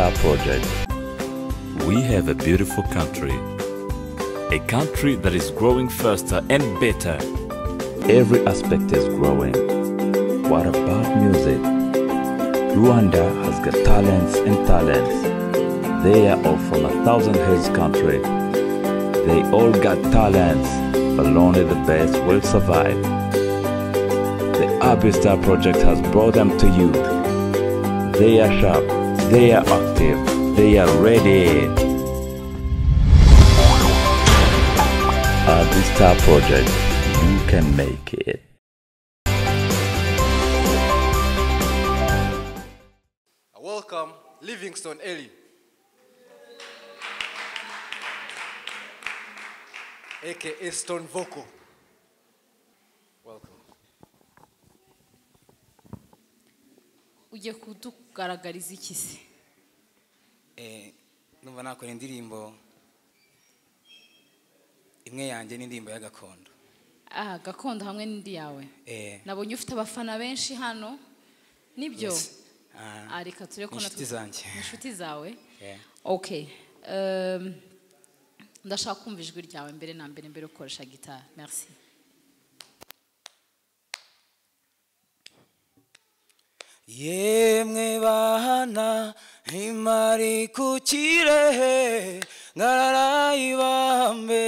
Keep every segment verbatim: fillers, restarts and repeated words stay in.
Star Project. We have a beautiful country. A country that is growing faster and better. Every aspect is growing. What about music? Rwanda has got talents and talents. They are all from a thousand hills country. They all got talents, but only the best will survive. The Abbey Star Project has brought them to you. They are sharp, they are active, they are ready. Abbey Star Project, you can make it. Welcome, Livingston Ellie, aka Stone Vocal. Welcome. Ujye kutugaragariza iki se? Eh, numva nakora indirimbo imwe yanjye n'indirimbo ya gakondo. Ah, gakondo hamwe n'indi yawe. Eh. Nabonye ufite abafana benshi hano. Nibyo? Yes. Ah. Areka turi ko Inshuti zanjye. Inshuti zawe? Yeah. Okay. Um ndashaka kumva ijwi ryawe mbere na mbere mbere ukoresha gitari. Merci. Yemwe bahana imari ku kirehe ngararayibambe.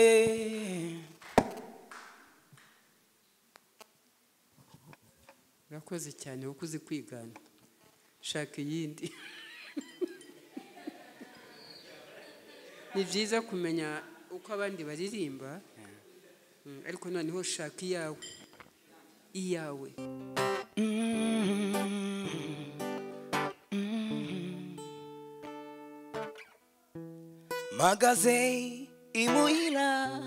Urakoze cyane ukuzi kwigana. Shaka iyindi. Ni byiza kumenya uko abandi baririmba. Ariko noneho shaka iyawe. Iyawe. Magaze imuhira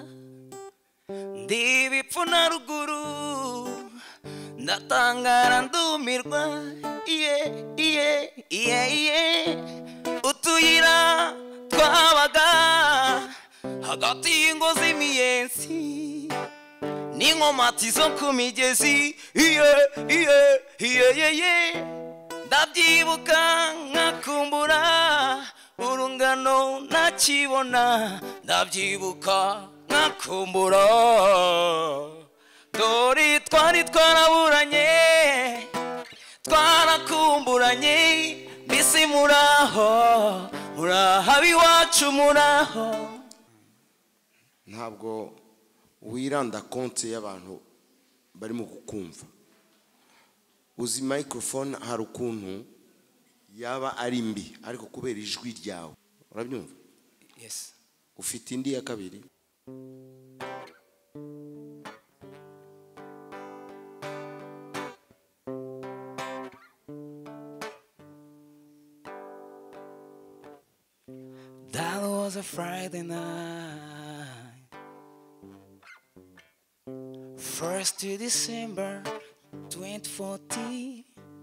ndibipfuna ruguru ndatangara ndumirwa iye iye iye iye utuyira twabaga hagati y'ingo z'imiyenzi n'inkomati zo ku migezi iye iye iye iye ndabyibuka nkakumbura urungano nakibona ndabyibuka nkakumbura dore twari twaraburanye twarakumburanye mbese muraho muraho iwacu muraho. Ntabwo wiranda konti y'abantu barimo kukumva. Uzi microphone hari ukuntu yaba ari mbi ariko kubera ijwi ryawe urabyumva? Yes. Ufite indi ya kabiri? That was a Friday night, first of December twenty fourteen.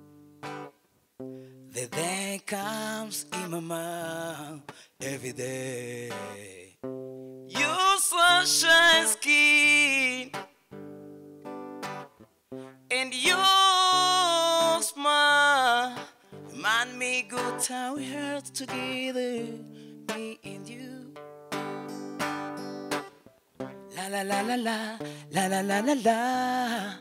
The day comes in my mouth every day. Your sunshine skin and your smile remind me good time we had together, me and you. La la la la la la la la la la.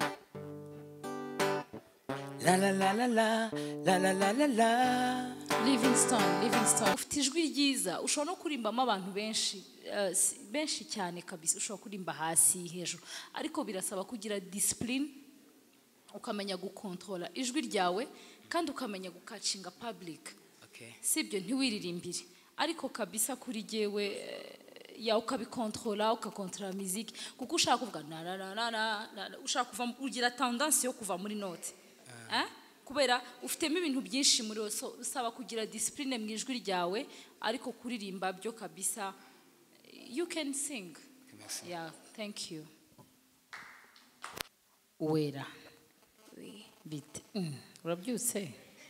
La la la la la la la la la la. Livingston, Livingston. Ufite ijwi ryiza, ushobora no kurimbamo abantu benshi, benshi cyane kabisa, ushobora kurimba hasi hejuru. Ariko birasaba kugira discipline, ukamenya gukontrola ijwi ryawe kandi ukamenya gukacinga public. Okay. Sibyo ntiwiririmbire. Ariko kabisa kuri jewe ya ukabikontrola ukakontrola music kuko ushaka kuvuga na na na na ushaka kuva ugira tendance yo kuva muri note. Eh? Kubera ufitemo ibintu byinshi muri so usaba kugira discipline mu ijwi ryawe ariko kuririmba byo kabisa you can sing. Merci. Yeah, thank you. Uwera. Oui. Bite. Mm. Urabyutse?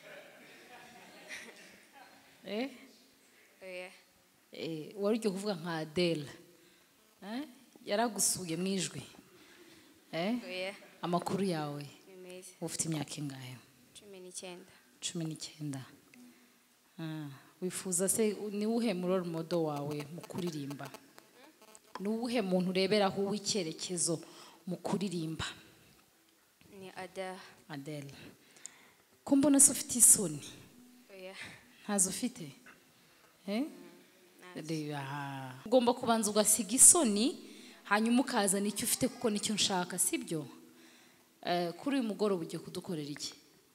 Eh? Oya. Eh, wari ugiye kuvuga nka Adele. Eh? Yaragusuye mu ijwi. Eh? Oya. Amakuru yawe. Nimeze. Ufite imyaka ingahe? cumi n'icyenda. cumi n'icyenda. Ah, wifuza se ni uwuhe role model wawe mu kuririmba ni uwuhe muntu ureberaho w'icyerekezo mu kuririmba ni Ada Adele ko mbona se ufite isoni oya ntazo ufite eh reba ugomba kubanza ugasiga isoni hanyuma ukazana icyo ufite kuko nicyo nshaka sibyo eh kuri uyu mugoroba ugiye kudukorera iki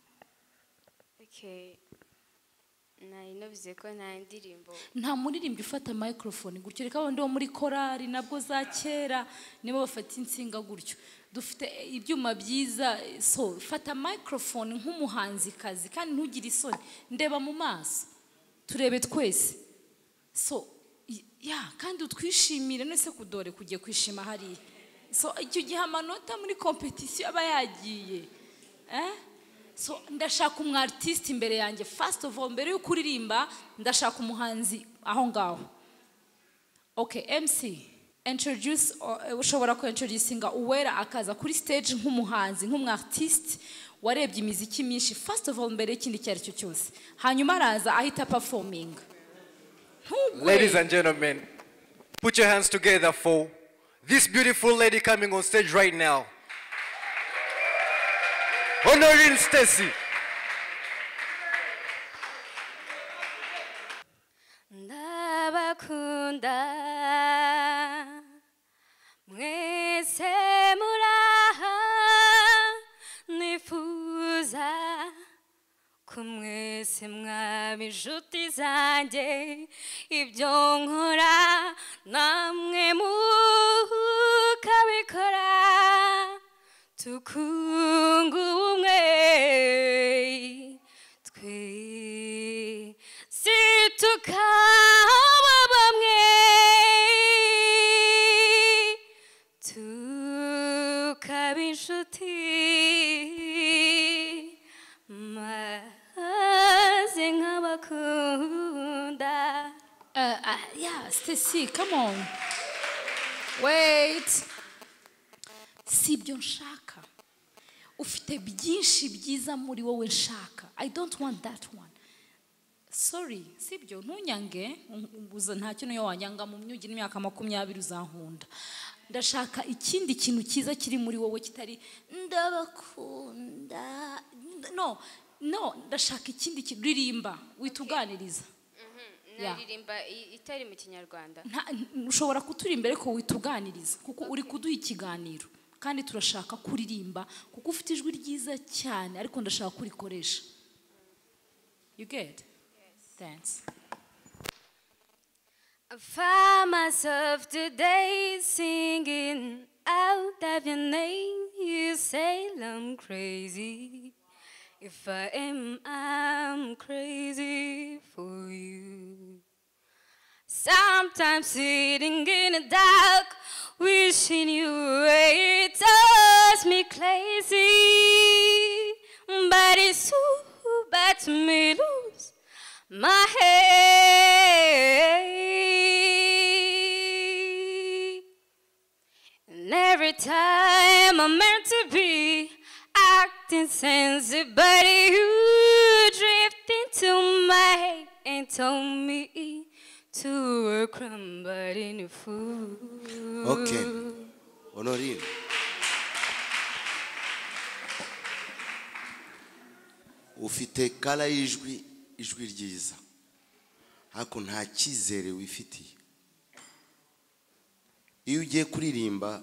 okay nari navuze ko nta ndirimbo nta muririmbyi ufata microphone gutyo reka abandi bo muri korari nabwo za kera nibo bafata insinga gutyo dufite ibyuma byiza so fata microphone nk'umuhanzi kazi kandi ntugire isoni ndeba mu maso turebe twese so ya kandi utwishimire nese kudore kugiye kwishima hari so icyo gihe amanota muri competition aba yagiye eh so ndashaka umu artist imbere yanjye first of all mbere yo kuririmba ndashaka umuhanzi aho ngaho okay M C introduce ushobora ko introducinga uwera akaza kuri stage nk'umuhanzi nk'umu artist warebye imiziki myinshi first of all mbere y'ikindi cyari cyo cyose hanyuma araza ahita performing. Ladies and gentlemen, put your hands together for this beautiful lady coming on stage right now. Honoring Stacy. ndabakunda mwese muraha nifuza ko mwese mwaba inshuti zanjye ibyo nkora namwe mukabikora tukunga ubumwe twe situkaba bamwe tukaba inshuti maze nk'abakunda. Uh, uh, yeah, Stacy, come on. Wait. Si ibyo nshaka. Ufite byinshi byiza muri wowe nshaka. I don't want that one. Sorry, si ibyo ntunyange, ubuza nta kintu yo wanyanga mu myugira imyaka makumyabiri uzankunda. Ndashaka ikindi kintu cyiza kiri muri wowe kitari ndabakunda. No, no, ndashaka ikindi kintu ririmba wituganiriza. naririmba itari mu kinyarwanda ushobora kuturirimba ariko wituganiriza kuko uri kuduha ikiganiro kandi turashaka kuririmba kuko ufite ijwi ryiza cyane ariko ndashaka kurikoresha. You get? Yes. Thanks. I found myself today singing out of your name. You say I'm crazy. If I am, I'm crazy for you. Sometimes sitting in the dark, wishing you were, it does me crazy. But it's too bad to me lose my head. And every time I'm meant to be acting sensitive, but you drift into my head and told me to work crumbled in a fool. Okay, Honorine. Ufite kala y'ijwi ijwi ryiza hako nta cyizere wifitiye iyo ugiye kuririmba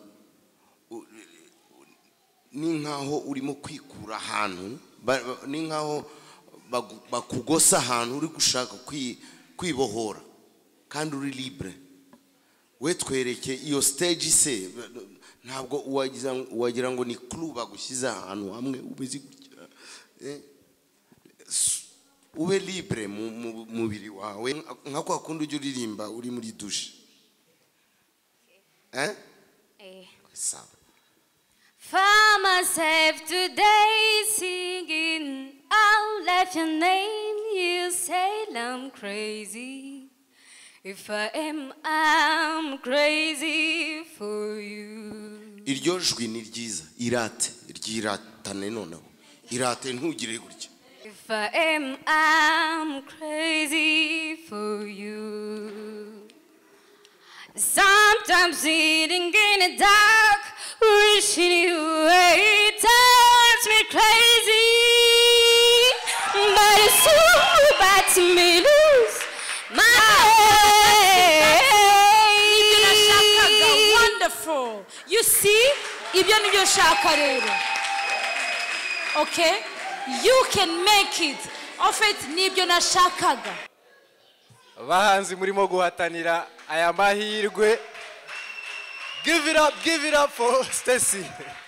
ni nkaho urimo kwikura ahantu ni nkaho bakugosa ahantu uri gushaka kwibohora kandi uri libre we twereke iyo stage se ntabwo wagira ngo ni club bagushyize ahantu hamwe ubezi gutya ube libre mu mubiri wawe nka kwa kundi ujye uririmba uri muri douche eh eh sawa. Found myself today singing out of your name. You say I'm crazy. If I am, I'm crazy for you. Iryo jwi ni ryiza irate ryiratane noneho irate ntugire gutya. If I am, I'm crazy Sometimes sitting in the dark, wishing you away, turns me crazy. But it's so bad to me lose my head. Wonderful. You see, ibyo nibyo shaka rero. Okay? You can make it. En fait, nibyo nashakaga. Abahanzi murimo guhatanira aya mahirwe. Give it up, give it up for Stacy.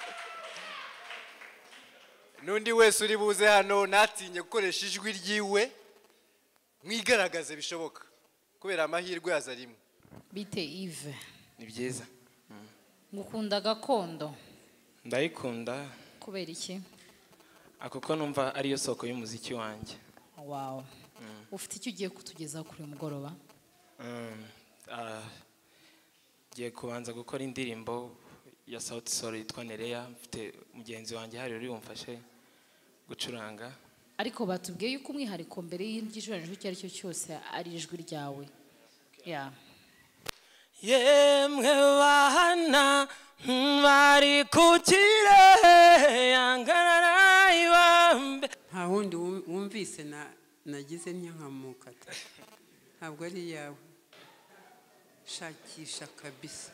Nundi wese uri buze hano natinye gukoresha ijwi ryiwe mwigaragaze bishoboka kubera amahirwe yazarimwe. Bite Yves. Ni byiza. Ngukunda gakondo. Ndayikunda. Kubera iki? Akuko numva ariyo soko y'umuziki wanjye. Wow. Ufite icyo ugiye kutugeza kuri mugoroba? Mm. Ah. Giye kubanza gukora indirimbo ya Sauti Sol yitwa Nerea, mfite mugenzi wanjye hari uri umfashe gucuranga. Ariko batubwiye yuko umwihariko mbere y'igicurano cyo ari cyo cyose ari ijwi ryawe. Yeah. Yemwe bahana bari kukire yangarara ibambe. nta wundi wumvise na nagize nyankamukata ntabwo ari yawe shakisha kabisa.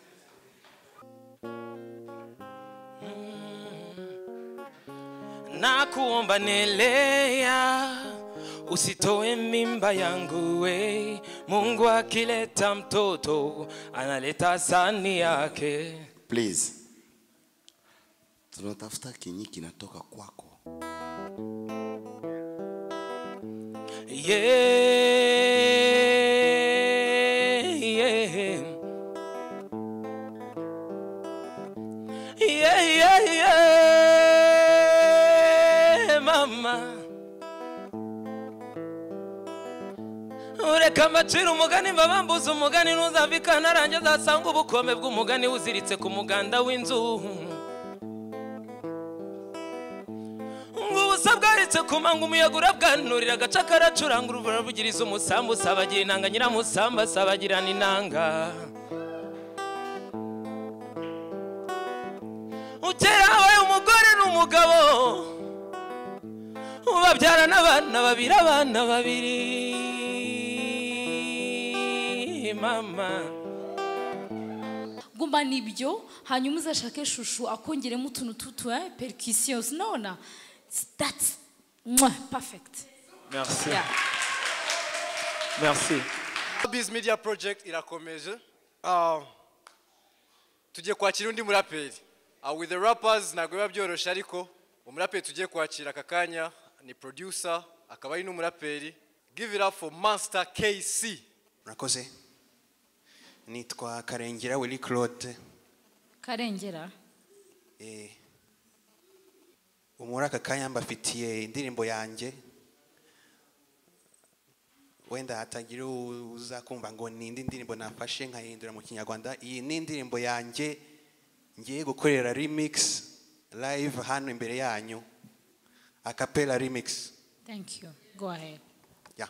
Nakuomba Nelea, usitoe mimba yangu we. Mungu akileta mtoto analeta sani yake. Please. Tunatafuta kinyi kinatoka kwako. Yeah, yeah. Yeah, yeah, yeah, mama. Ureka amaciro umugani mbabambuza umugani ntuzavika naranjye zasanga ubukombe bw'umugani uziritse ku muganda w'inzu. Ngubusa bwaritse kumanga umuyaga urabwanurira agaca karacuranga uruvura ruvugiriza umusambu usabagira inanga nyiramusamba asabagirana inanga. Utera habaye umugore n'umugabo ubabyara n'abana babiri abana babiri mama. Gumba nibyo hanyuma uzashake shushu akongeremo utuntu tutu eh percussions nona. That's mwah, perfect. Merci. Yeah. Merci. Abbey's Media Project irakomeje. Uh, tugiye kwakira undi muraperi. Uh, with the rappers ntabwo biba byoroshye ariko umuraperi tugiye kwakira aka kanya ni producer akaba ari n'umuraperi. Give it up for Master K C. Murakoze. Nitwa Karengera Willy Claude. Karengera. Eh. Umura aka kanya mbafitiye indirimbo yanjye. Wenda hatagira uzakumva ngo ni indi ndirimbo nafashe nkahindura mu Kinyarwanda. Iyi ni indirimbo yanjye ngiye gukorera remix live hano imbere yanyu. A cappella remix. Thank you. Go ahead. Yeah.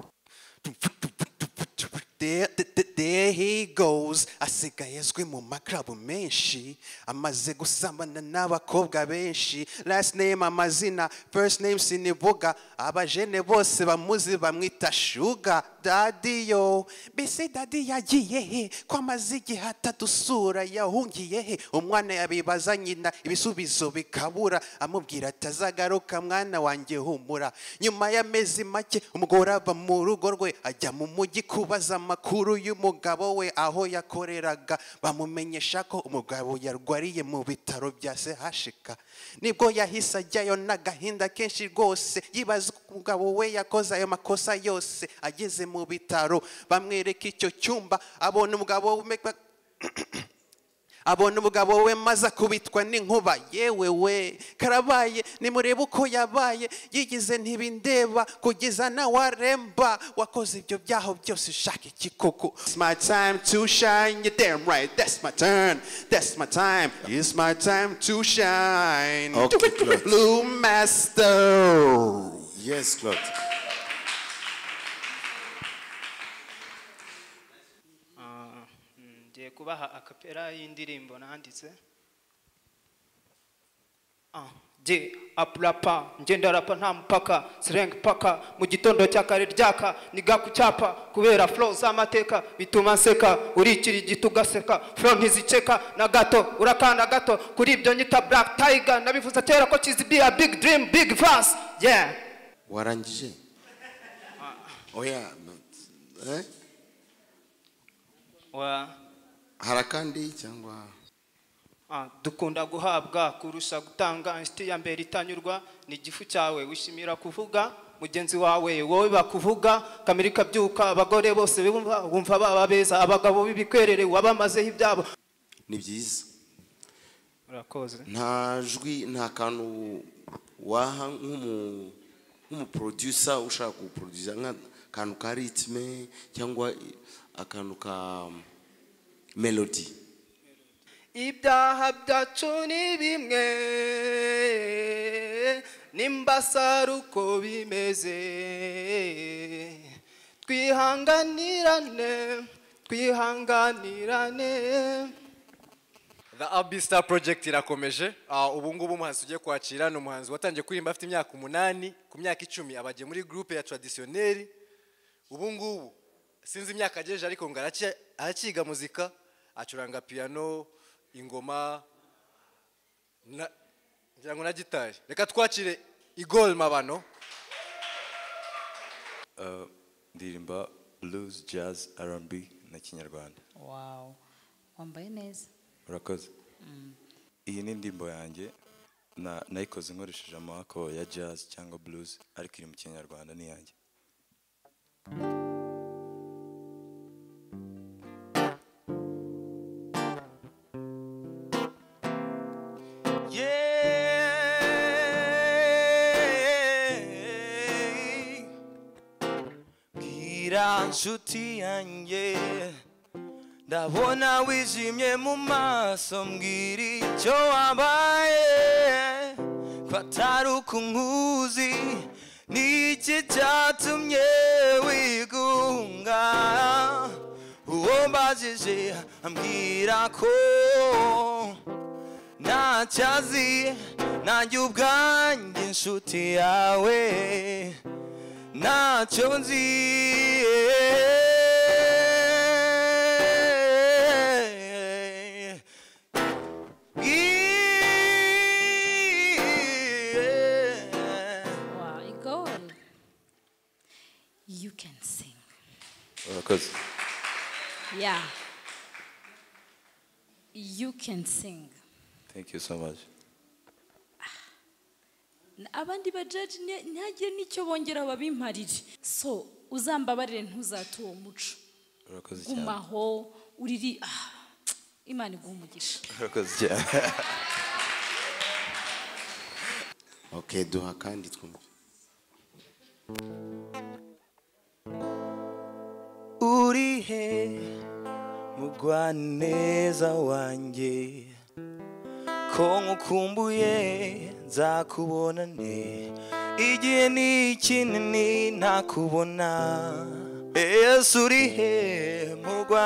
There, there, there he goes. Asigaye azwi mu maklabu menshi, amaze gusambana n'abakobwa benshi. Last name amazina, first name sinivuga. Abajene bose bamuzi bamwita Sugar Daddy yo. Bise Daddy yagiye he? Kwa mazigi hatadusura yahungiye he? Umwana yabibaza nyina ibisubizo bikabura. Amubwira atazagaruka mwana wanjye humura. Nyuma y'amezi make umugore ava mu rugo rwe ajya mu mujyi kubaza amakuru y'umugabo we aho yakoreraga. Bamumenyesha ko umugabo yarwariye mu bitaro bya C H K. Nibwo yahise ajyayo n'agahinda kenshi rwose yibaza umugabo we yakoze ayo makosa yose. Ageze mu bitaro bamwereka icyo cyumba abona umugabo we abona umugabo we maze kubitwa n'inkuba. Yewe we karabaye nimurebe uko yabaye yigize ntibindeba kugeza na waremba wakoze ibyo byaho byose shaka ikikoko. It's my time to shine, you're damn right, that's my turn, that's my time, it's my time to shine. Okay, Claude. Blue Master. Yes, Claude. ngiye kubaha akapera y'indirimbo nanditse. Ah, je aprapa ngenda rapa nta mpaka sireng paka mu gitondo cyakare ryaka niga ku cyapa kubera flow z'amateka bituma nseka urikiri gitugaseka flow ntiziceka na gato urakanda gato kuri ibyo nyita Black Tiger nabivuze kera ko kizi be a big dream big verse. Yeah, warangije? Oya, eh? Wa Harakandi cyangwa Ah, dukunda guhabwa kurusha gutanga inshuti ya mbere itanyurwa ni igifu cyawe wishimira kuvuga mugenzi wawe wowe bakuvuga kamirika byuka abagore bose bumva bumva baba beza abagabo bibikwerere wabamazeho ibyabo. ni byiza. Urakoze. Nta jwi nta kantu waha nk'umu nk'umu producer ushaka ku producer nka kantu ka rythme cyangwa akantu ka melody. Ibyaha byacu ni bimwe nimbasara uko bimeze twihanganirane twihanganirane. The Abbey Star Project irakomeje. Uh, ubu ngubu umuhanzi tugiye kwakira ni umuhanzi watangiye kuririmba afite imyaka umunani, ku myaka icumi abagiye muri groupe ya traditionnel. Ubu ngubu sinzi imyaka agejeje ariko ngo arakiga muzika, acuranga piano, ingoma na ngira ngo na gitari. Reka twakire Igol Mabano. Uh, ndirimba blues, jazz, R and B na kinyarwanda. Wow, wambaye neza. Urakoze. Iyi ni indirimbo yanjye na nayikoze nkoresheje amako ya jazz cyangwa blues ariko iri mu kinyarwanda ni yanjye. Nshuti yanjye ndabona wijimye mu maso mbwira icyo wabaye ko atari uko nkuzi n'iki cyatumye wigunga uwo mbajije ambwira ko ntacyazi nanjye ubwanjye inshuti yawe ntacyo nzi. Wow, Igor, you can sing. Urakoze. Yeah, you can sing. Thank you so much. Abandi bajaji ntihagire n'icyo bongera babimparire. So uzambabarire ntuzate uwo muco. Urakoze cyane. Gumaho uriri ah, Imana iguha umugisha. Urakoze cyane. Okay, duha kandi twumve. Urihe mugwaneza wanjye ko nkukumbuye nzakubonane igihe ni kinini ntakubona. Yesu urihe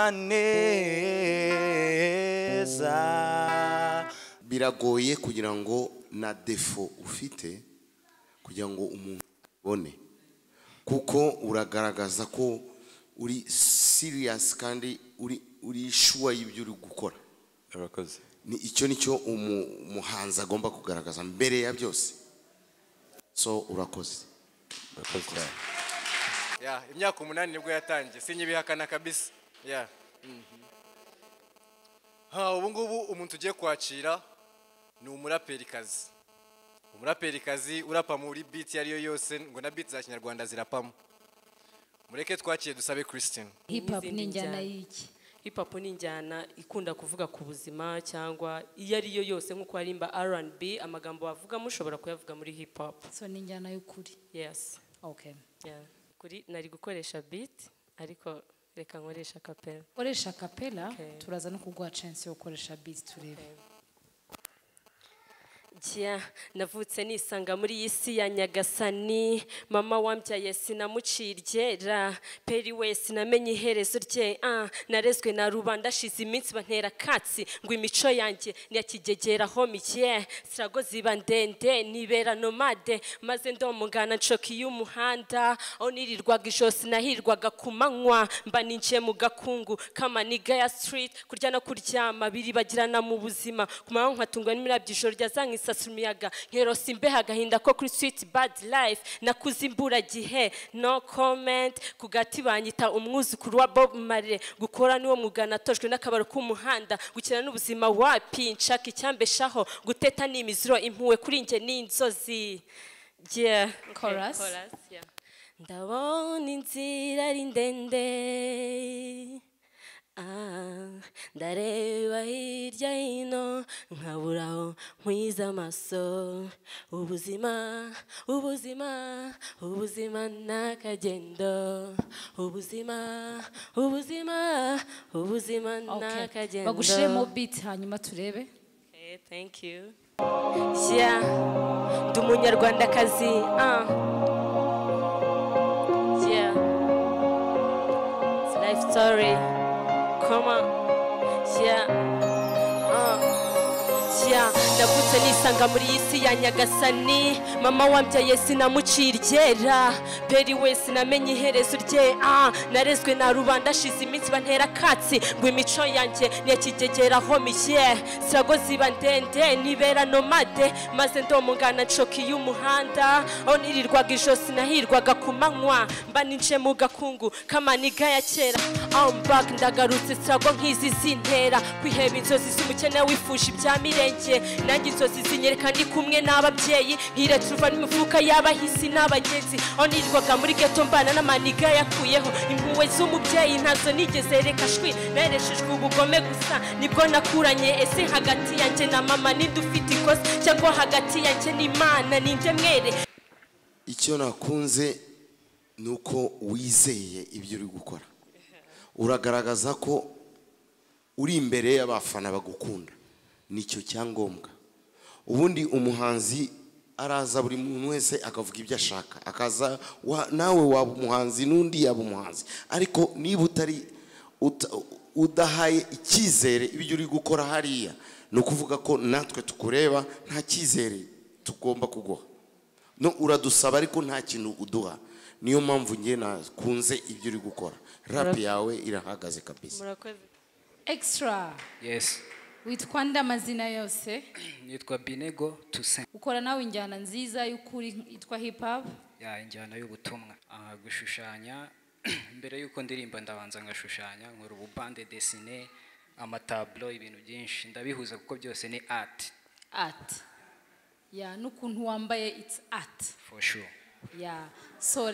mugwaneza. Biragoye kugira ngo na defo ufite kugira ngo umuntu abone kuko uragaragaza ko uri serious kandi uri uri sure y'ibyo uri gukora. Urakoze. Ni icyo nicyo umuhanzi agomba kugaragaza mbere ya byose. So urakoze. Urakoze cyane. Yeah, imyaka umunani nibwo yatangiye sinyibihakana kabisa. Yeah. Mhm. Ha, ubu ngubu umuntu ugiye kwakira ni umuraperikazi. Umuraperikazi urapa muri beat yariyo yose ngo na beat za kinyarwanda zirapamo. Mureke twakire dusabe Christine. Hip hop ni njyana y'iki? Hip hop ni njyana ikunda kuvuga ku buzima cyangwa iyo ari yo yose nkuko arimba R and B amagambo bavuga mushobora kuyavuga muri hip hop. So ni njyana y'ukuri. Yes. Okay. Yeah. Kuri nari gukoresha beat ariko reka nkoresha capella. Koresha capella Okay. turaza no kuguha chance yo gukoresha beat turebe. Jya navutse nisanga muri iyi si ya nyagasani, mama wambyaye sinamuciryera, peri we sinamenye iherezo rye, ah narezwe na rubanda shize iminsi bantera katsi, ngo imico yanjye niyakigegeraho miye, sirago ziba ndende nibera nomade, maze ndomugana nshoki y'umuhanda, aho nirirwaga ijosi nahirwaga ku manywa, mba ninjiye mu gakungu kamaniga ya street, kurya no kuryama biribagirana mu buzima, ku manywa nkatungwa n'imirabyo ijoro ryazanka imiyaga nkerosa imbeho agahinda ko kuri sweet bad life, nakuze imburagihe no comment, ku gati banyita umwuzukuru wa Bob Marley, gukora niwo mwuga natojwe n'akabaro k'umuhanda, gukina n'ubuzima wapi nshaka icyambeshaho, guteta n'imiziro impuwe kuri nge n'inzozi. Yeah. Chorus. Chorus, yeah. Ndabona inzira ari ndende, ah, ndareba hirya hino nkaburaho nkwiza amaso, ubuzima ubuzima ubuzima n'akagendo, ubuzima ubuzima ubuzima n'akagendo. Bagushiremo beat hanyuma turebe. Okay, thank you. Yeah, ndi umunyarwandakazi, ah, yeah, it's a life story. Come on, yeah, uh, yeah. Navutse nisanga muri iyi si ya nyagasani, mama wambyaye sinamuciryera, peri we sinamenye iherezo rye, ah narezwe na rubanda shize iminsi bantera katsi, ngo imico yanjye niyakigegeraho miye, sirago ziba ndende nibera nomade, maze ndomugana nshoki y'umuhanda, aho nirirwaga ijosi nahirwaga ku manywa, mba ninjiye mu gakungu kamaniga ya kera, I'm back ndagarutse sirago nk'izi zintera, kwiheba inzozi z'umukene wifuje ibya mirenge, nanjye inzozi zinyereka ndi kumwe n'ababyeyi, nkiretuva n'imifuka y'abahisi n'abagenzi, aho nirirwaga muri ghetto mbana n'amaniga yakuyeho, impuhwe z'umubyeyi ntazo nigeze reka shwi, nereshejwe ubugome gusa nibwo nakuranye, ese hagati yanjye na mama ninde ufite ikosa, cyangwa hagati yanjye n'Imana ninde mwere? Icyo nakunze nuko wizeye ibyo uri gukora, uragaragaza ko uri imbere y'abafana bagukunda, nicyo cyangombwa. Ubundi umuhanzi araza buri muntu wese akavuga ibyo ashaka, akaza nawe waba umuhanzi n'undi yaba umuhanzi, ariko niba utari udahaye icyizere ibyo uri gukora hariya, ni ukuvuga ko natwe tukureba nta cyizere tugomba kuguha, no uradusaba ariko nta kintu uduha. Niyo mpamvu nge nakunze ibyo uri gukora, rap yawe irahagaze kabisa. Murakoze. Extra. Yes. Witwa nda amazina yose? Nitwa Binego Toussaint. Ukora nawe injyana nziza y'ukuri yitwa hip hop? Ya, injyana y'ubutumwa. Ah, gushushanya mbere yuko ndirimba ndabanza ngashushanya, nkora ububande dessiné, amatablo, ibintu byinshi ndabihuza kuko byose ni art. Art. Ya, n'ukuntu wambaye it's art. For sure. Ya, so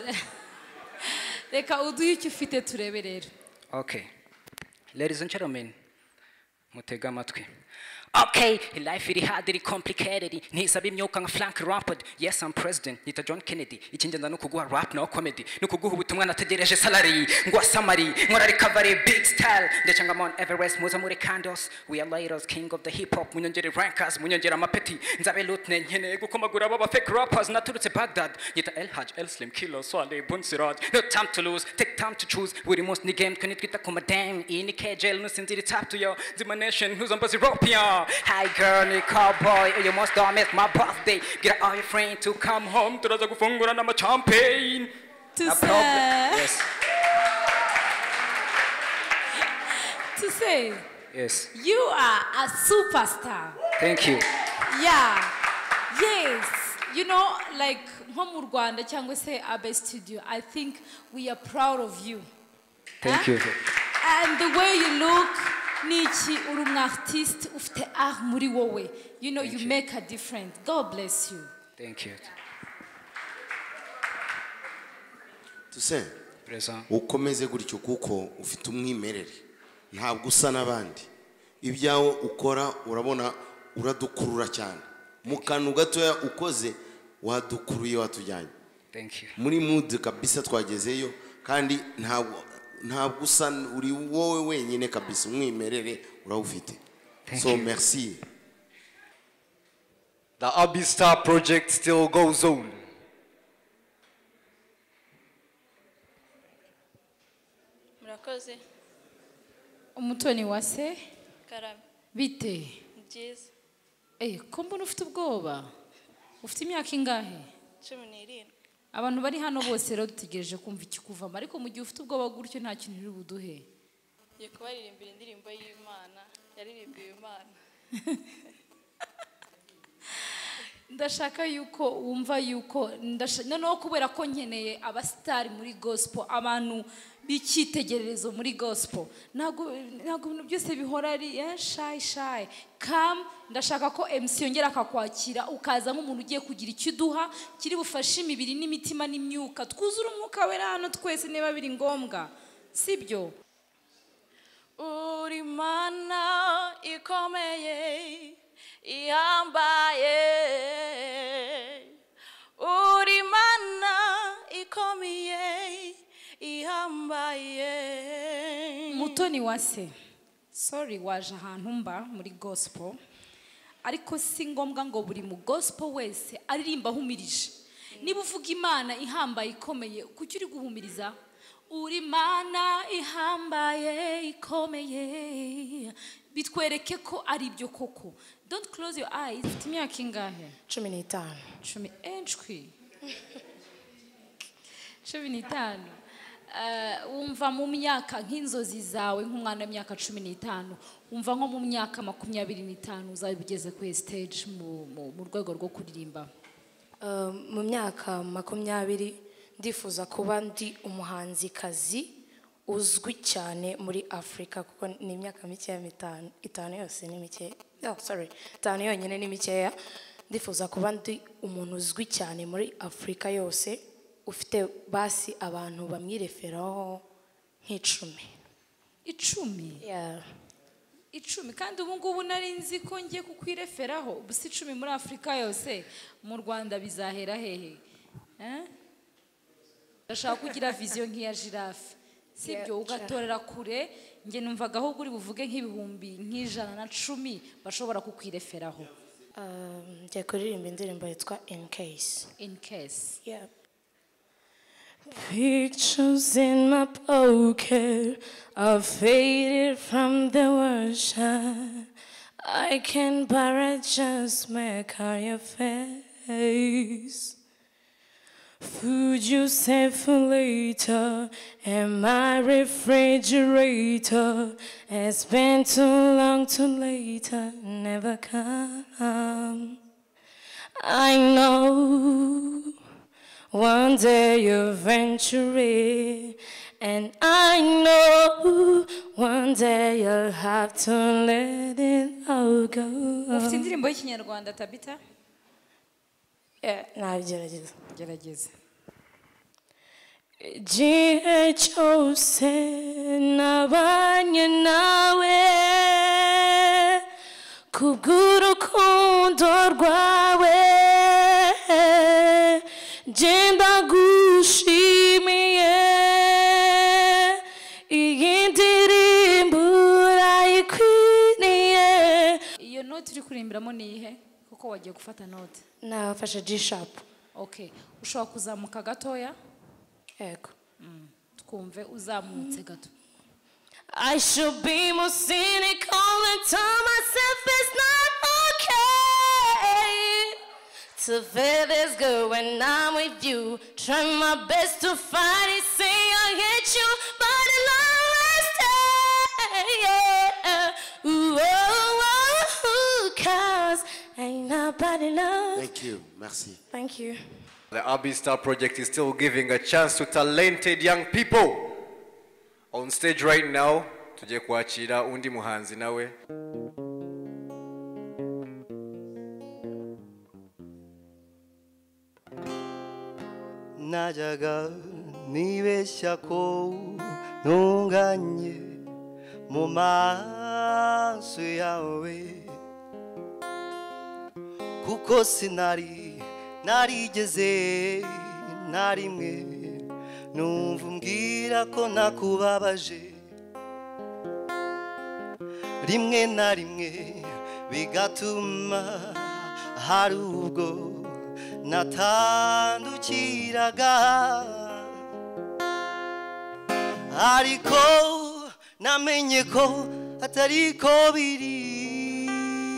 reka uduye icyo ufite turebe rero. Okay. Ladies and gentlemen, mutega amatwi. Okay, life iri hard, iri complicated. Ntisaba imyuka nka Frank Rampart. Yes, I'm president. Nita John Kennedy. Ikingenda no kuguha rap no comedy. No kuguha ubutumwa nategereje salary. Ngwa summary. Nkora recovery big style. Ndechanga Mount Everest muza muri candles. We are leaders, king of the hip hop. Munyongere rankers, munyongere amapeti. Nzabe lutne nkeneye gukomagura baba fake rappers naturutse Baghdad. Nita El Haj, El Slim, Kilo, Swale, Bunsiraj. No time to lose, take time to choose. Buri munsi ni game kanitwita kuma dang. Iyi ni K J L nusinzira tap to yo. Zima nation ntuzambaza European. Hi girl, ni cowboy, you must don't miss my birthday. Get all your friends to come home. Turaza gufungura na champagne. To say. Yes. To say. Yes. You are a superstar. Thank you. Yeah. Yes. You know, like nko mu Rwanda cyangwa se Abbey Studio, I think we are proud of you. Thank huh? you. And the way you look, Nichi uri umu artiste ufite art muri wowe. You know, you, you make a difference. God bless you. Thank you. Toussaint, Present. ukomeze gutyo kuko ufite umwimerere. Ntabwo usa nabandi. Ibyawo ukora urabona uradukurura cyane. Mu kantu gatoya ukoze wadukuruye watujyanye. Thank you. Muri mood kabisa twagezeyo kandi ntabwo ntabwo usa uri wowe wenyine kabisa, umwimerere urawufite. So you. merci. The Abbey Star project still goes on. Murakoze. Umutoni wase Karame. bite Byiza. eh ko mbona ufite ubwoba ufite imyaka ingahe cumi n'irindwi. abantu bari hano bose rero dutegereje kumva ikikuvamo ariko mu gihe ufite ubwoba gutyo nta kintu uri buduhe Ye kubaririmbira indirimbo y'Imana yaririmbiye Imana. ndashaka yuko wumva yuko noneho kubera ko nkeneye abasitari muri gospel abantu b'icyitegererezo muri gospel ntabwo ntabwo ibintu byose bihora ari shy shy come ndashaka ko M C yongera akakwakira ukaza nk'umuntu ugiye kugira icyo uduha kiri bufashe imibiri n'imitima n'imyuka twuzura umwuka wera hano twese niba biri ngombwa sibyo Uri Mana ikomeye ihambaye Uri Mana ikomeye ihambaye Mutoni wase sorry waje ahantu mba muri gospel ariko si ngombwa ngo buri mu gospel wese aririmba humirije niba uvuga Imana ihambaye ikomeye kuki uri guhumiriza Uri Mana ihambaye ikomeye bitwereke ko ari byo koko don't close your eyes ufite imyaka ingahe cumi n'itanu cumi enshwi cumi n'itanu wumva mu myaka nk'inzozi zawe nk'umwana w'imyaka cumi n'itanu wumva nko mu myaka makumyabiri n'itanu uzaba ugeze kuri stage mu rwego rwo kuririmba mu myaka makumyabiri ndifuza kuba ndi umuhanzikazi uzwi cyane muri Afrika kuko ni imyaka mikeya mitanu itanu yose ni mikeya oh sorry itanu yonyine ni mikeya ndifuza kuba ndi umuntu uzwi cyane muri Afrika yose ufite basi abantu bamwireferaho nk'icumi icumi yeah icumi kandi ubu ngubu nari nzi ko ngiye kukwireferaho ubusa icumi muri Afrika yose mu Rwanda bizahera hehe eh ndashaka kugira vision nk'iya giraffe sibyo ugatorera kure nge numvaga ahubwo uri buvuge nk'ibihumbi nk'ijana na cumi bashobora kukwireferaho ngiye kuririmba indirimbo yitwa in case in case yeah Pictures in my pocket are faded from the worship. I can but just make out your face. Food you save for later, and my refrigerator has been too long to later never come. I know one day you'll venture it, and I know one day you'll have to let it all go. Ufite indirimbo y'ikinyarwanda Tabita? Yeah, nagerageza. Gerageza. Igihe cyose nabanye nawe kubw'urukundo rwawe genda gushimiye iyi ndirimbo urayikwiriye. Iyo note uri kurimbiramo ni ihe kuko wagiye gufata note? Nafashe G sharp. Okay, ushobora kuzamuka gatoya? Yego. Twumve uzamutse gato. I should be more cynical and tell myself it's not okay to feel this good when I'm with you. Try my best to fight it, say I hate you, but it'll always stay. Yeah. Ooh, oh, oh, cause ain't nobody love. Thank you, merci. Thank you. The Abbey Star Project is still giving a chance to talented young people. On stage right now, tujye kwakira undi muhanzi nawe. Najaga nibeshya ko ntunganye mu maso yawe kuko sinari narigeze na rimwe numva umbwira ko nakubabaje rimwe na rimwe bigatuma hari ubwo natandukiraga ariko namenye ko atari ko biri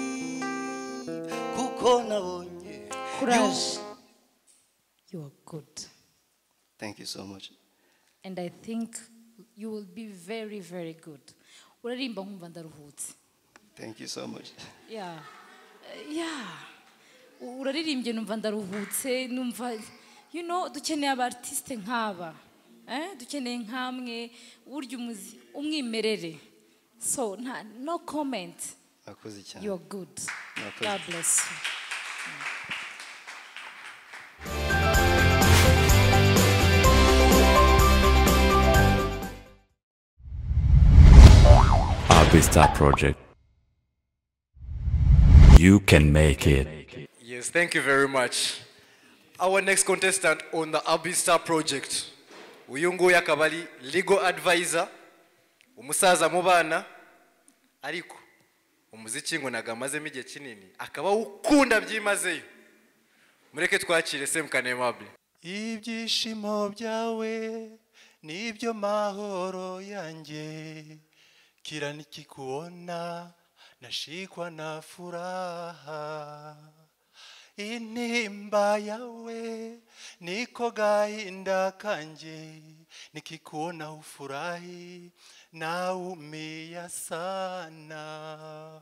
kuko nabonye. Courage. You are good. Thank you so much. And I think you will be very, very good. Urarimba nkumva ndaruhutse. Thank you so much. Yeah. Uh, yeah. Uraririmbye numva ndaruhutse, numva, you know, dukeneye abartiste nk'aba. Eh? Dukeneye nkamwe burya umuzi umwimerere. So, na, no comment. Nakoze cyane. You are good. Nakoze. God bless you. Abbey Star Project. You can make it. Yes, thank you very much. Our next contestant on the Abbey Star Project. Uyu nguyu akaba ari legal advisor, umusaza mu bana, ariko umuziki ngo nagamazemo igihe kinini, akaba ukunda byimazeyo. Mureke twakire Semkane Abbey. Ibyishimo byawe nibyo mahoro yanjye, kila nikikuona nashikwa na furaha. Intimba yawe niko gahinda kanje, nikikuona ufurahi naumia sana.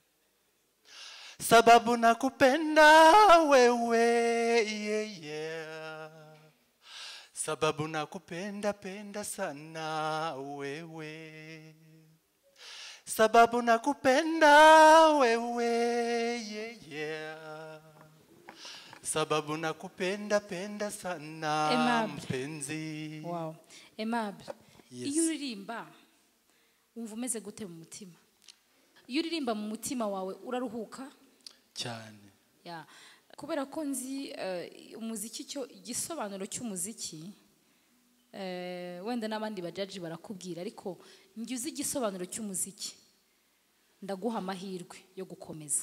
Sababu nakupenda wewe, yeah, yeah. Sababu nakupenda penda sana wewe. Sababu nakupenda wewe, yeah, yeah. Sababu nakupenda penda sana mpenzi. Wow. Aimable. Yes. Iyo uririmba wumva umeze gute mu mutima? Iyo uririmba mu mutima wawe uraruhuka? Cyane. Yeah. Kubera ko nzi uh, umuziki cyo igisobanuro cy'umuziki uh, wenda n'abandi bajaji barakubwira, ariko ngize igisobanuro cy'umuziki ndaguha amahirwe yo gukomeza,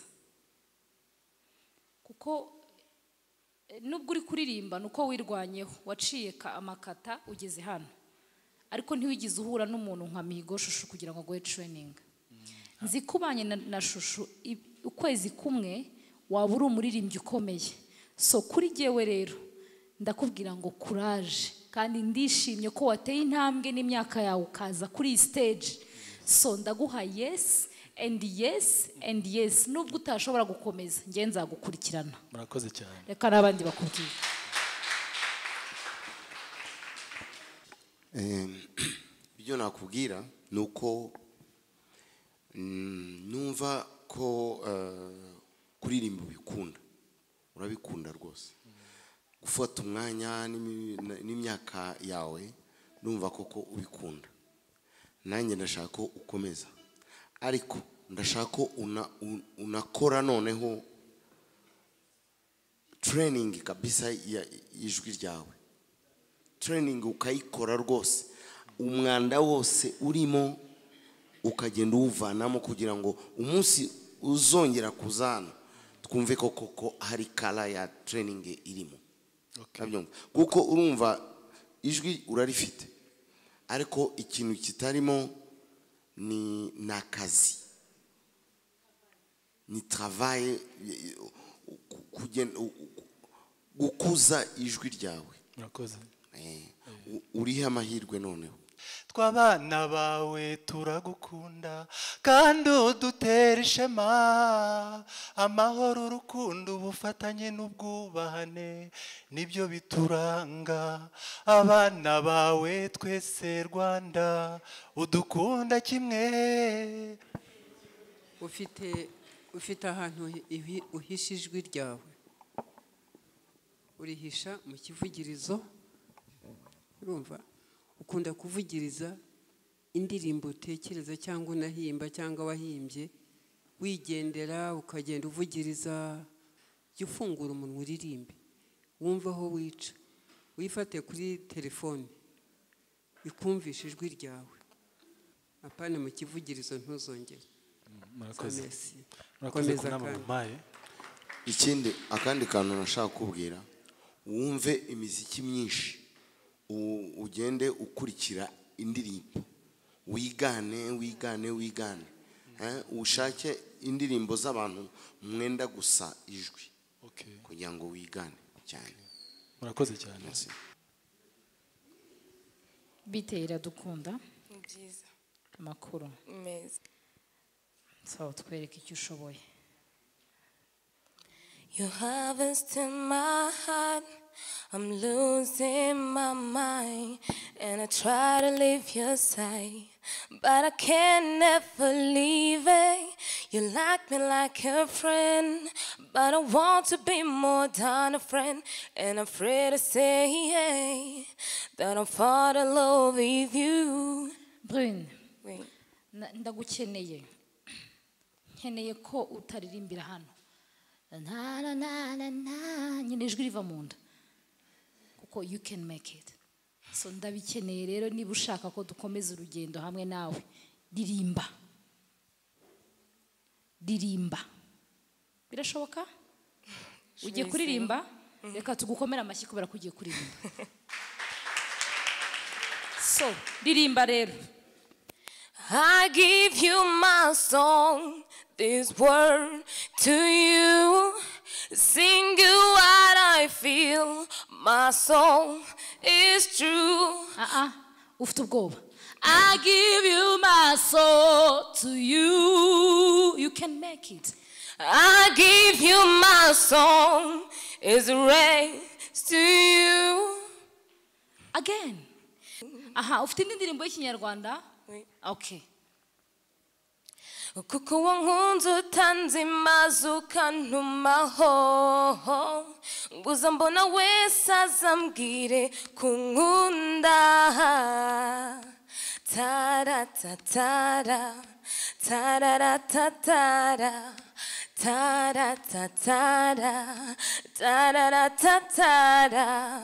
kuko nubwo uri kuririmba nuko wirwanyeho, waciye amakata ugeze hano, ariko ntiwigize uhura n'umuntu nka Mihigo Shushu kugira ngo aguhe training. Nzi kubanye na, na Shushu ukwezi kumwe waba uri umuririmbyi ukomeye. So kuri jyewe rero ndakubwira ngo courage, kandi ndishimye ko wateye intambwe n'imyaka yawe ukaza kuri stage. So ndaguha yes and yes and yes, nubwo utashobora gukomeza nge nzagukurikirana. Murakoze cyane. Reka n'abandi bakubwira. Eh, ibyo nakubwira nuko numva ko kuririmba ubikunda, urabikunda rwose. Gufata umwanya n'imyaka yawe numva koko ubikunda. Nanjye ndashaka ko ukomeza, ariko ndashaka ko una unakora noneho training kabisa y'ijwi ryawe. Training ukayikora rwose, umwanda wose urimo ukagenda uvanamo kugira ngo umunsi uzongera kuzana twumve ko koko hari kala ya training irimo. Okay. Kuko urumva ijwi urarifite, ariko ikintu kitarimo ni nakazi, ni travail kugenda gukuza ijwi ryawe. Murakoze. Eh, uriha amahirwe noneho. Twabana bawe turagukunda kandi udutera ishema, amahoro urukundo ubufatanye n'ubwubahane nibyo bituranga. Abana bawe twese Rwanda udukunda kimwe. Ufite ufite ahantu uhisha ijwi ryawe, urihisha mu kivugirizo. Urumva ukunda kuvugiriza indirimbo utekereza cyangwa unahimba cyangwa wahimbye, wigendera ukagenda uvugiriza. Jya ufungura umunwa uririmbe, wumva aho wica, wifate kuri telefone ikumvisha ijwi ryawe, apana mu kivugirizo ntuzongere. Murakoze. Murakoze kunama mumaye. ikindi akandi kantu nashaka kubwira wumve imiziki myinshi u- ugende ukurikira indirimbo wigane wigane wigane eh, ushake indirimbo z'abantu mwenda gusa ijwi Okay. kugira ngo wigane cyane. Murakoze cyane. bite iradukunda byiza amakuru meza sawa twereke icyo ushoboye. You harvested my heart, I'm losing my mind, and I try to leave your side, but I can never leave it. You like me like a friend, but I want to be more than a friend, and I'm afraid to say that I'm fall in love with you. Brune, Oui. na- ndagukeneye nkeneye ko utaririmbira hano na na na na na nyine ijwi riva mu nda kuko you can make it. So ndabikeneye rero niba ushaka ko dukomeza urugendo hamwe nawe dirimba dirimba birashoboka ugiye kuririmba reka tugukomere amashyi kubera ko ugiye kuririmba so dirimba rero. I give you my song, this word to you. Sing you what I feel, my soul is true. Uh-uh, ufite ubwoba. I give you my soul to you. You can make it. I give you my song, is raised to you. Again. Aha, ufite indi ndirimbo y'ikinyarwanda? Okay. kuko wankunze utanzimaze ukantumaho nguza mbona wese azambwire kunkunda taratatara tararatatara taratatara tararatatara.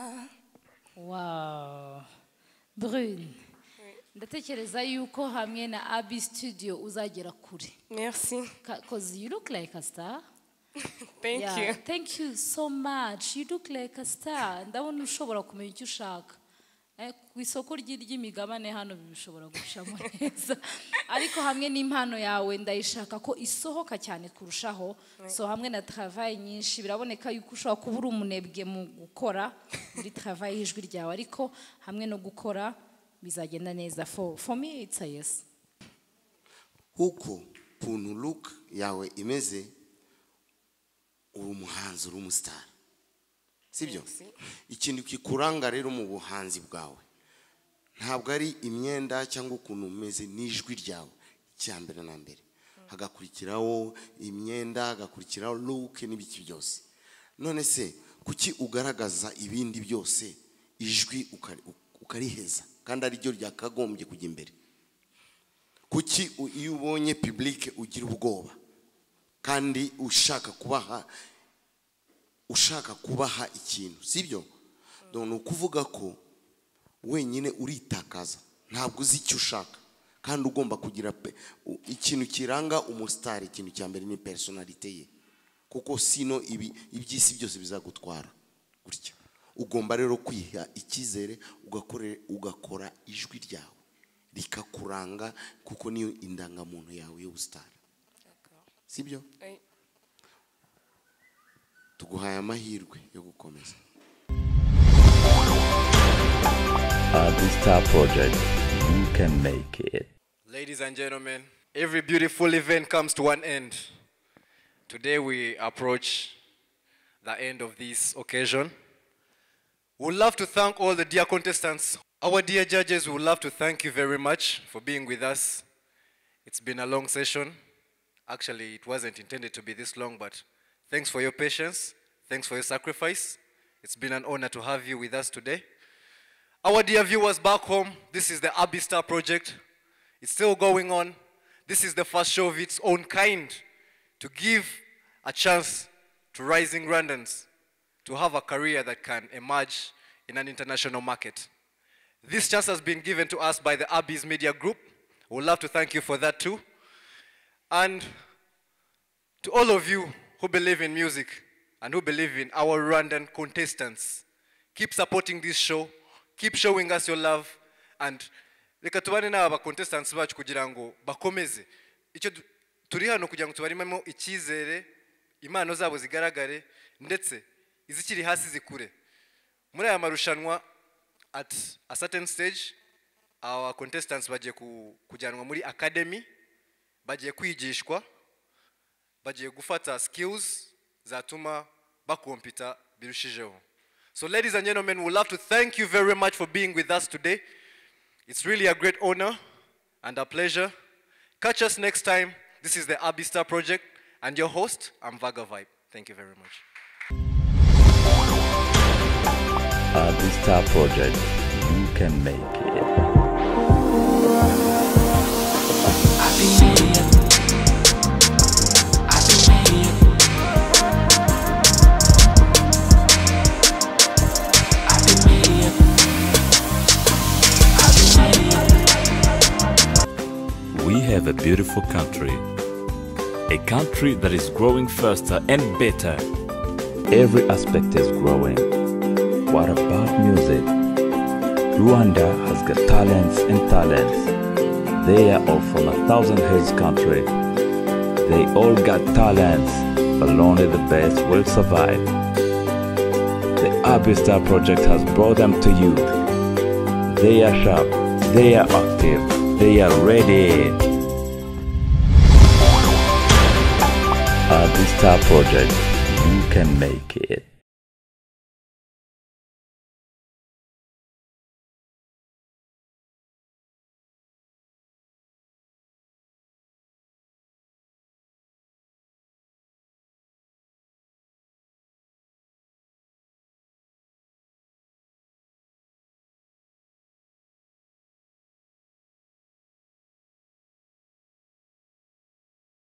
Wow. Brune. Ndatekereza yuko hamwe na Abbey Studio uzagera kure. Merci. Because you look like a star. Thank Yeah, you. Thank you so much. You look like a star. Ndabona ushobora kumenya icyo ushaka. Eh, ku isoko ry'imigabane hano bishobora gushamo neza. Ariko hamwe n'impano yawe ndayishaka ko isohoka cyane kurushaho. So hamwe na travail nyinshi biraboneka yuko ushobora kuba uri umunebwe mu gukora muri travail y'ijwi ryawe ariko hamwe no gukora bizagenda neza. For for me it's a yes. Huko puntu look yawe imeze uri umuhanzi uri umustar sibyo ikintu kikuranga rero mu buhanzi bwawe ntabwo ari imyenda cyangwa ukuntu umeze n'ijwi ryawe cyambere na mbere hagakurikiraho imyenda hagakurikiraho look n'ibiki byose none se kuki ugaragaza ibindi byose ijwi ukariheza kandi ari ryo ryakagombye kujya imbere kuki iyo ubonye public ugira ubwoba kandi ushaka kubaha ushaka kubaha ikintu sibyo donc ukuvuga ko wenyine uritakaza ntabwo uzi icyo ushaka kandi ugomba kugira ikintu kiranga umustar ikintu cyambere ni personality ye kuko sino ibi ibyisi byose bizagutwara gutya ugomba rero kwiha ikizere ugakore ugakora ijwi ryawe rikakuranga kuko niyo indangamuntu yawe y'ubustar sibyo tuguhaye amahirwe yo gukomeza. Abbey Star Project, you can make it. Ladies and gentlemen, every beautiful event comes to an end. Today we approach the end of this occasion. We would love to thank all the dear contestants. Our dear judges, we would love to thank you very much for being with us. It's been a long session. Actually, it wasn't intended to be this long, but thanks for your patience. Thanks for your sacrifice. It's been an honor to have you with us today. Our dear viewers back home, this is the Abbey Star Project. It's still going on. This is the first show of its own kind to give a chance to rising Rwandans to have a career that can emerge in an international market. This chance has been given to us by the Abbey's Media Group. We'd love to thank you for that too. And to all of you who believe in music, and who believe in our Rwandan contestants. Keep supporting this show. Keep showing us your love. And reka tubane n'aba contestants bacu kugira ngo bakomeze. Icyo turi hano kugira ngo tubarimemo icyizere, impano zabo zigaragare, ndetse izikiri hasi zikure. Muri aya marushanwa, at a certain stage, our contestants bagiye kujyanwa muri academy, bagiye kwigishwa, bagiye gufata skills zatuma bakompita birushijeho. So ladies and gentlemen, we would love to thank you very much for being with us today. It's really a great honor and a pleasure. Catch us next time. This is the Abbey Star Project, and your host, I'm Vaga Vibe. Thank you very much. Abbey Star Project, you can make it. We have a beautiful country, a country that is growing faster and better. Every aspect is growing. What about music? Rwanda has got talents and talents. They are all from a thousand hills country. They all got talents, but only the best will survive. The Abbey Star Project has brought them to you. They are sharp, they are active, they are ready. Abbey Star Project, you can make it.